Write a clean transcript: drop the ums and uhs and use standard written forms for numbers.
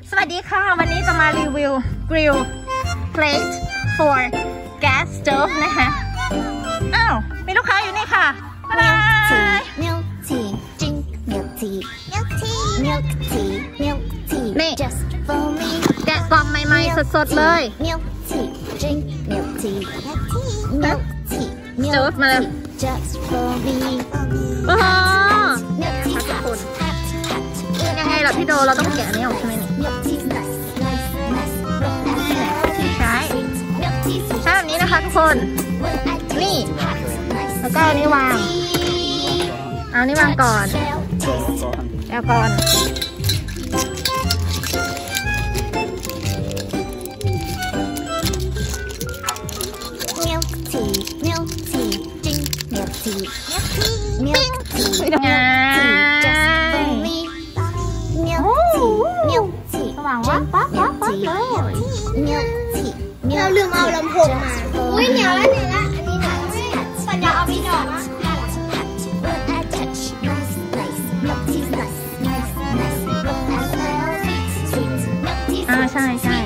สวัสดีค่ะวันนี้จะมารีวิว grill plate for gas stove นะคะอ้าวมีลูกค้าอยู่นี่ค่ะmilk tea drink milk tea milk tea milk tea milk tea นี่ just for me แกะกล่องใหม่ๆสดๆเลย milk tea drink milk tea milk tea stove มาเลย just for me โอ้โหทุกคนยังไงล่ะพี่โดเราต้องแกะนี้ออกใช่ไหมเนี่ยใช่แบบนี้นะคะทุกคนนี่แล้วก็นี่วางเอานี่วางก่อนแล้วก่อนหวังว่าป๊าเลยเราลืมเอาลำโพงมาอุ้ยเหนียวแล้วอันนี้หนาสัญญาเอาพี่ดอกนะใช่